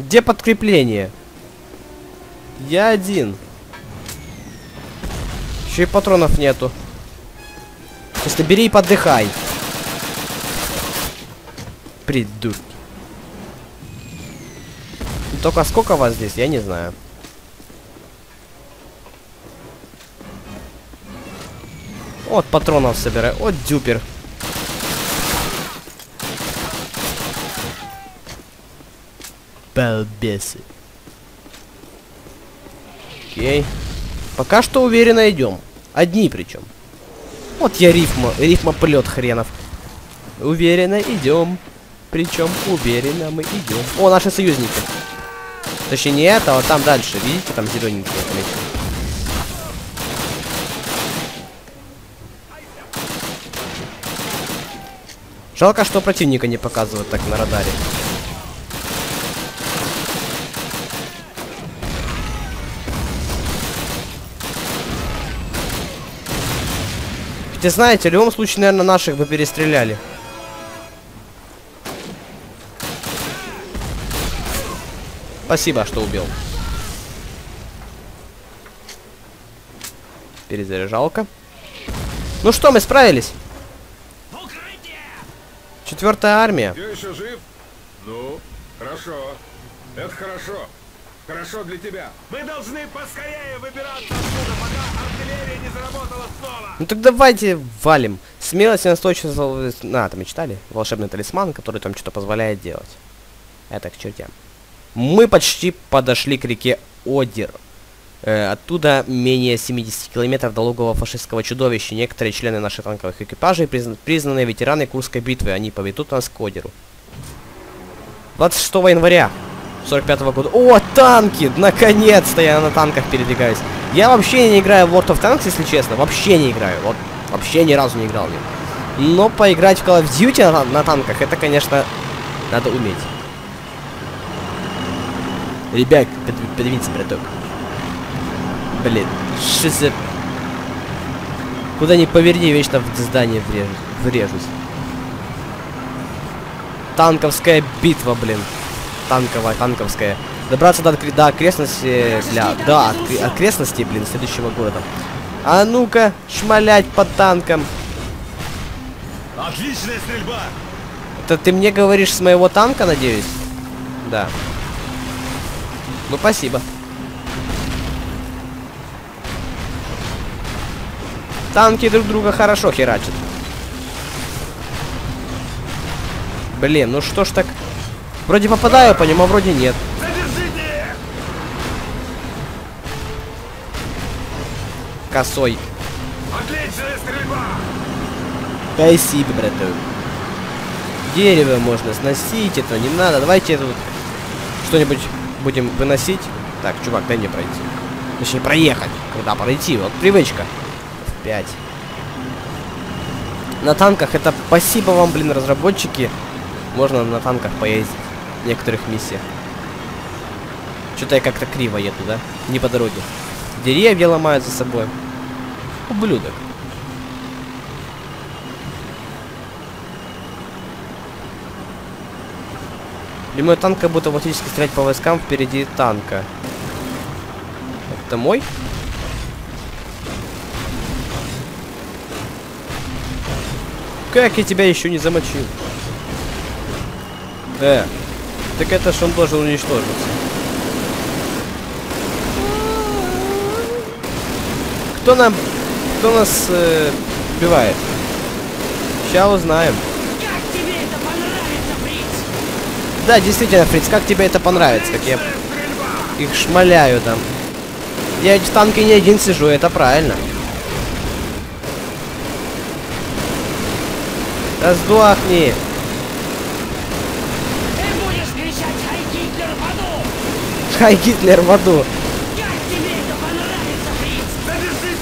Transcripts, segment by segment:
Где подкрепление? Я один. Еще и патронов нету. Просто бери и подыхай. Придурки. Только сколько вас здесь, я не знаю. Вот патронов собираю. Вот дюпер. Балбесы. Окей. Пока что уверенно идем. Одни причем. Вот я рифмоплет хренов. Уверенно идем. Причем уверенно мы идем. О, наши союзники. Точнее не это, а там дальше. Видите, там зелененькие отметки. Жалко, что противника не показывают так на радаре. Хотя, знаете, в любом случае, наверное, наших бы перестреляли. Спасибо, что убил. Перезаряжалка. Ну что, мы справились. 4-я армия. Ты еще жив? Ну, хорошо. Это хорошо. Хорошо для тебя. Мы должны поскорее выбираться отсюда, пока артиллерия не заработала снова. Ну так давайте валим. Смелость и настойчивость... там мечтали. Волшебный талисман, который там что-то позволяет делать. Это к чертям. Мы почти подошли к реке Одер. Оттуда менее 70 километров до логова фашистского чудовища. Некоторые члены наших танковых экипажей признанные ветераны Курской битвы. Они поведут нас к Одеру. 26 января 45-го года. О, танки! Наконец-то я на танках передвигаюсь. Я вообще не играю в World of Tanks, если честно. Вообще не играю. Вот вообще ни разу не играл в него. Но поиграть в Call of Duty на танках, это, конечно, надо уметь. Ребят, подвинься, браток. Блин, что за... Куда ни поверни, вечно в здание врежусь. Танковская битва, блин. Танковская. Добраться до окрестности окрестностей, блин, следующего города. А ну-ка, шмалять по танкам. Отличная стрельба! Это ты мне говоришь с моего танка, надеюсь? Да. Ну, спасибо. Танки друг друга хорошо херачат. Блин, ну что ж так... Вроде попадаю по нему, а вроде нет. Косой. Отличная стрельба! Спасибо, браток. Дерево можно сносить, это не надо. Давайте тут что-нибудь будем выносить. Так, чувак, дай мне пройти. Точнее, проехать. Когда пройти? Вот привычка. В 5. На танках это спасибо вам, блин, разработчики. Можно на танках поездить в некоторых миссиях. Что-то я как-то криво еду, да? Не по дороге. Деревья ломают за собой. Ублюдок. Любой танк как будто автоматически стрелять по войскам впереди танка. Это мой? Как я тебя еще не замочил? Так это ж он должен уничтожиться. Кто нас убивает? Сейчас узнаем. Как тебе это понравится, Фриц? Да, действительно, Фриц, как тебе это понравится? Как я их шмаляю там. Я в танке не один сижу, это правильно. Да сдохни! Ты будешь кричать «Хай Гитлер в аду!» Хай Гитлер в аду! Как тебе это понравится, Фриц?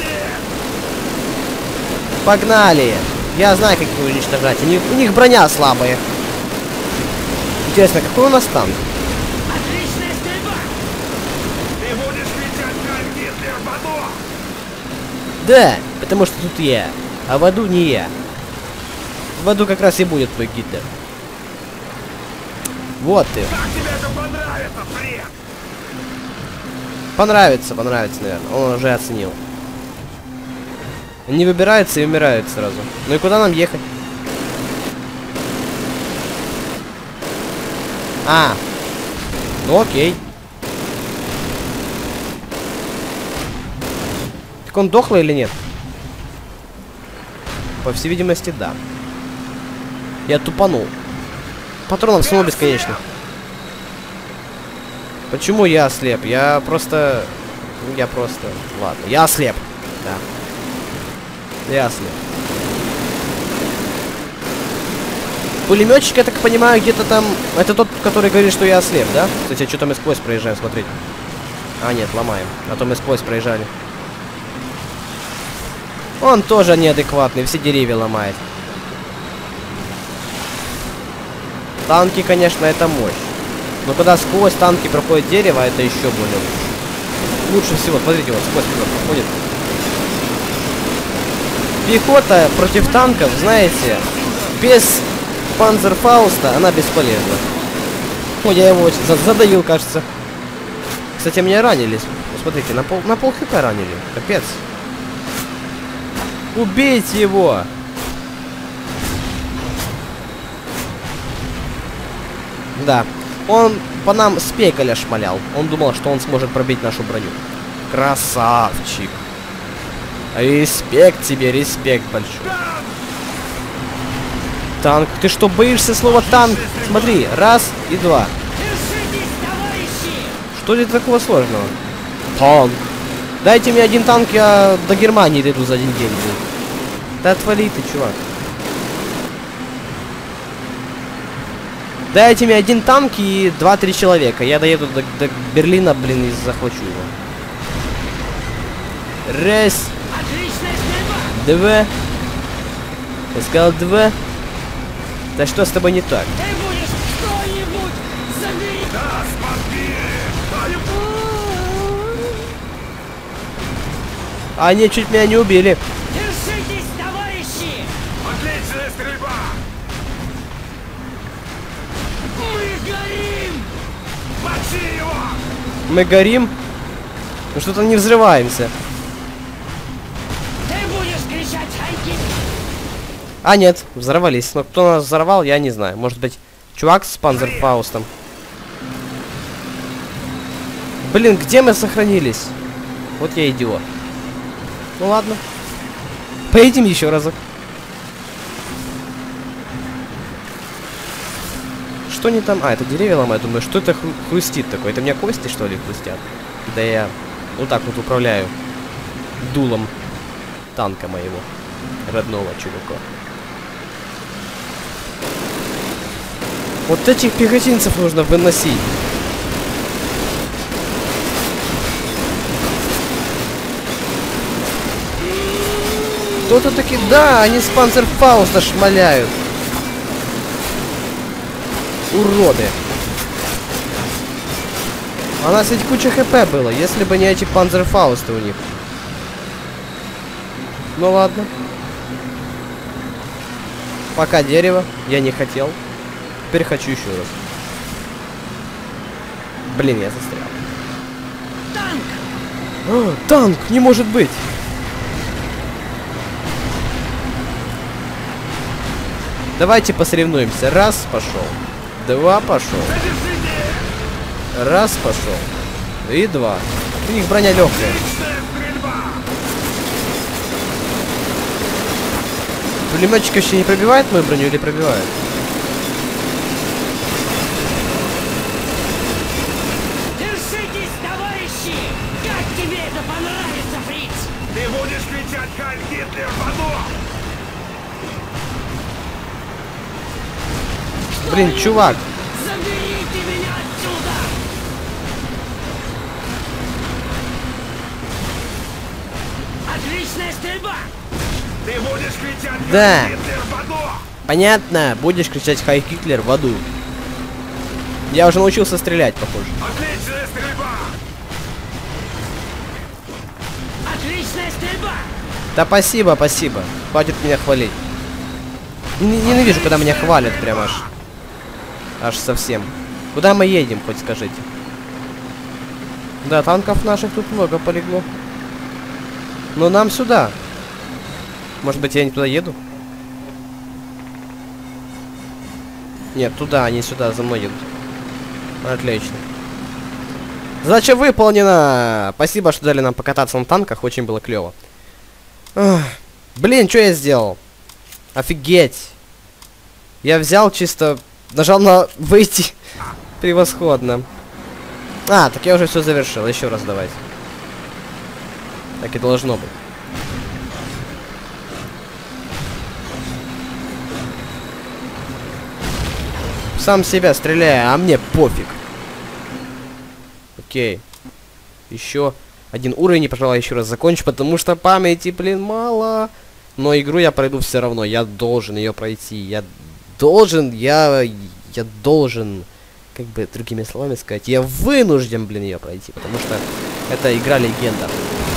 Погнали! Я знаю, как их уничтожать. У них броня слабая. Интересно, какой у нас танк? Отличная стрельба! Ты будешь кричать «Хай Гитлер в аду!» Да, потому что тут я, а в аду не я. В аду как раз и будет твой Гитлер. Вот ты. Как тебе это понравится, Фред? Понравится, наверное. Он уже оценил. Не выбирается и умирает сразу. Ну и куда нам ехать? А. Ну окей. Так он дохлый или нет? По всей видимости, да. Я тупанул. Патронов снова бесконечно. Почему я ослеп? Я просто... Ладно, я ослеп. Да. Я ослеп. Пулеметчик, я так понимаю, где-то там... Это тот, который говорит, что я ослеп, да? Кстати, что-то мы сквозь проезжаем, смотреть. А, нет, ломаем. А то мы сквозь проезжали. Он тоже неадекватный, все деревья ломает. Танки, конечно, это мощь. Но когда сквозь танки проходит дерево, это еще более лучше. Лучше всего, смотрите, вот сквозь проходит. Пехота против танков, знаете, без панцерфауста она бесполезна. Ой, я его задавил, кажется. Кстати, меня ранили. Смотрите, на пол хп ранили. Капец. Убейте его! Да. Он по нам с пекаля шмалял. Он думал, что он сможет пробить нашу броню. Красавчик. Респект тебе, респект большой. Танк. Ты что, боишься слова танк? Смотри, раз и два. Что здесь такого сложного? Танк. Дайте мне один танк, я до Германии дойду за один день. Да отвали ты, чувак. Дайте мне один танк и 2-3 человека. Я доеду до Берлина, блин, и захвачу его. Раз. Два. Я сказал два. Да что с тобой не так? Они чуть меня не убили. Держитесь, товарищи! Отличная стрельба! Мы горим! Мочи его! Мы горим? Ну что-то не взрываемся. Ты будешь кричать «Хайки!» А, нет, взорвались. Но кто нас взорвал, я не знаю. Может быть, чувак с панцерфаустом. Блин, где мы сохранились? Вот я идиот. Ну ладно. Поедем еще разок. Что не там? А, это деревья ломают. Думаю, что это хрустит такое? Это у меня кости, что ли, хрустят? Да я вот так вот управляю дулом танка моего родного чувака. Вот этих пехотинцев нужно выносить. Кто-то таки... Да, они с панцерфауста шмаляют. Уроды. А у нас ведь куча хп было, если бы не эти панцерфаусты у них. Ну ладно. Пока дерево. Я не хотел. Теперь хочу еще раз. Блин, я застрял. Танк! О, танк! Не может быть! Давайте посоревнуемся. Раз, пошел. Два, пошел. Раз, пошел. И два. У них броня легкая. Пулеметчик еще не пробивает мою броню или пробивает? Держитесь, товарищи! Как тебе это понравится, Фриц? Ты будешь кричать «Хайль Гитлер» в аду! Блин, чувак. Заберите меня отсюда! Отличная стрельба! Ты будешь кричать Да. «Хайль Гитлер» в аду! Понятно, будешь кричать «Хай Гитлер» в аду. Я уже научился стрелять, похоже. Отличная стрельба! Отличная стрельба! Да спасибо, спасибо. Хватит меня хвалить. Ненавижу, когда меня хвалят прям аж. Аж совсем. Куда мы едем, хоть скажите? Да, танков наших тут много полегло. Но нам сюда. Может быть, я не туда еду? Нет, туда, они сюда, за мной едут. Отлично. Задача выполнена! Спасибо, что дали нам покататься на танках, очень было клево. Блин, что я сделал? Офигеть! Я взял чисто... Нажал на выйти. Превосходно. А, так я уже все завершил. Еще раз давайте. Так и должно быть. Сам себя стреляю, а мне пофиг. Окей. Еще один уровень, и, пожалуй, еще раз закончу, потому что памяти, блин, мало. Но игру я пройду все равно. Я должен ее пройти. Я должен, как бы другими словами сказать, я вынужден, блин, ее пройти, потому что это игра легенда.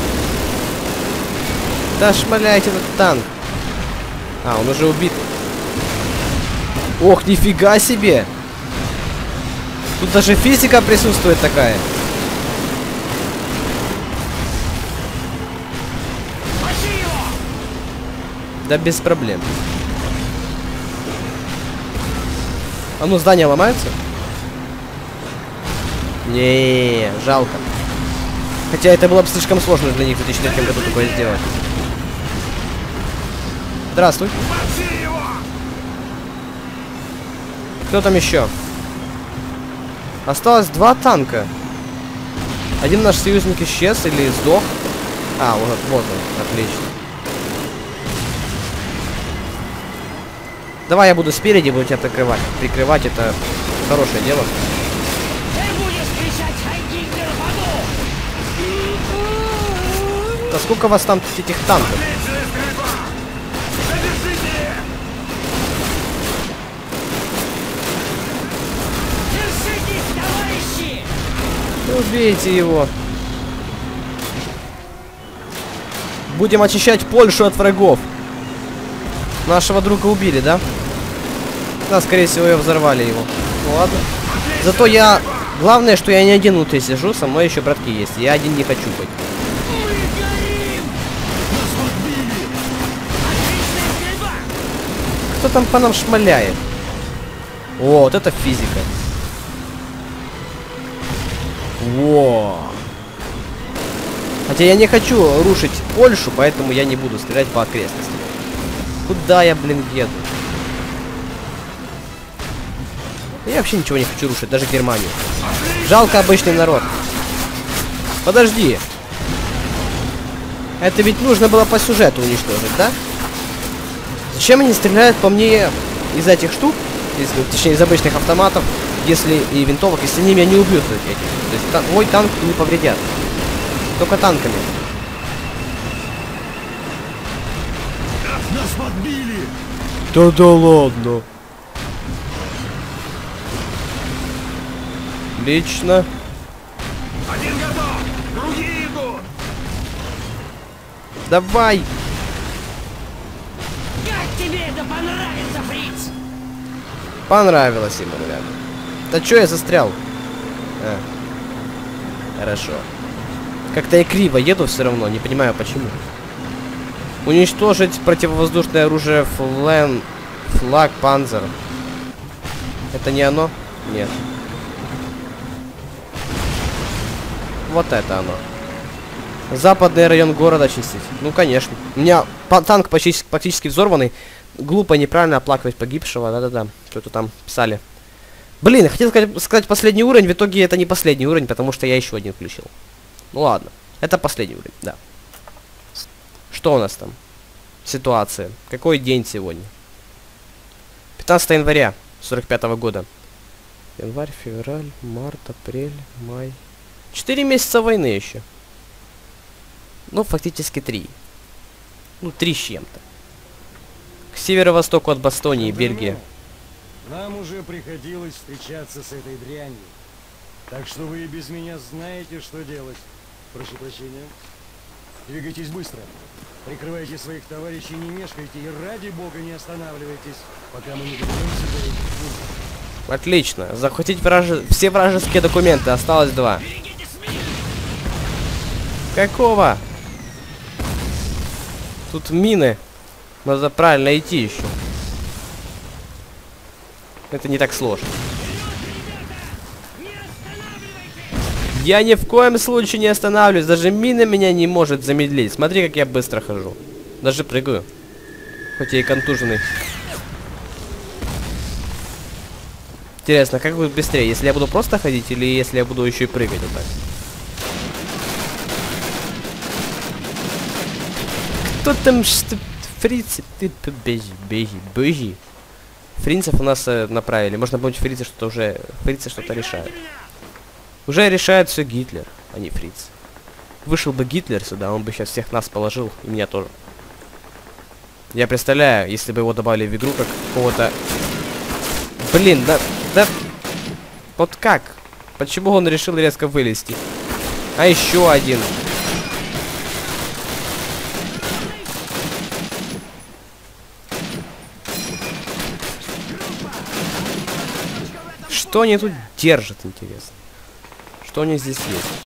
Да шмаляйте этот танк. А, он уже убит. Ох, нифига себе! Тут даже физика присутствует такая. Да без проблем. А ну, здания ломаются? Не, жалко. Хотя это было бы слишком сложно для них в 2003 году такое сделать. Здравствуй. Кто там еще? Осталось 2 танка. Один наш союзник исчез или сдох. А, вот он, отлично. Давай я буду спереди, буду тебя прикрывать. Прикрывать это хорошее дело. Да сколько вас там этих танков? Убейте его. Будем очищать Польшу от врагов. Нашего друга убили, да? Да, скорее всего, ее взорвали его. Ну ладно. Зато я... Главное, что я не один внутри сижу, со мной еще братки есть. Я один не хочу быть. Кто там по нам шмаляет? О, вот это физика. Во. Хотя я не хочу рушить Польшу, поэтому я не буду стрелять по окрестностям. Куда я, блин, еду? Я вообще ничего не хочу рушить, даже Германию. Жалко обычный народ. Подожди. Это ведь нужно было по сюжету уничтожить, да? Зачем они стреляют по мне из этих штук? Точнее, из обычных автоматов, если и винтовок, если они меня не убьют этих. То есть мой танк не повредят. Только танками. Нас подбили! Да ладно. Лично. Один готов! Другие идут! Давай! Как тебе это понравится, фриц? Понравилось ему, ребята. Да чё я застрял? А. Хорошо. Как-то я криво еду все равно, не понимаю почему. Уничтожить противовоздушное оружие флаг Панзер. Это не оно? Нет. Вот это оно. Западный район города очистить. Ну, конечно. У меня танк практически взорванный. Глупо, неправильно оплакивать погибшего. Да-да-да. Что-то там писали. Блин, хотел сказать последний уровень. В итоге это не последний уровень, потому что я еще один включил. Ну ладно. Это последний уровень, да. Что у нас там? Ситуация. Какой день сегодня? 15 января 45-го года. Январь, февраль, март, апрель, май. 4 месяца войны еще. Ну, фактически 3. Ну, 3 с чем-то. К северо-востоку от Бастонии, Бельгия. Нам уже приходилось встречаться с этой дрянью. Так что вы и без меня знаете, что делать. Прошу прощения. Двигайтесь быстро. Прикрывайте своих товарищей, не мешкайте и ради бога не останавливайтесь, пока мы не доберемся до этих пунктов. Отлично. Захватить все вражеские документы. Осталось 2. Какого? Тут мины. Надо правильно идти еще. Это не так сложно. Я ни в коем случае не останавливаюсь. Даже мина меня не может замедлить. Смотри, как я быстро хожу. Даже прыгаю. Хоть я и контуженный. Интересно, как будет быстрее? Если я буду просто ходить или если я буду еще и прыгать вот так? Кто там что? Фрицы? Ты бежи. Фрицев у нас направили. Можно помнить, фрицы что-то решают. Уже решает все Гитлер, а не фриц. Вышел бы Гитлер сюда, он бы сейчас всех нас положил, и меня тоже. Я представляю, если бы его добавили в игру как какого-то... Блин, да... Вот как? Почему он решил резко вылезти? А еще один. Что они тут держат, интересно? Что у них здесь есть?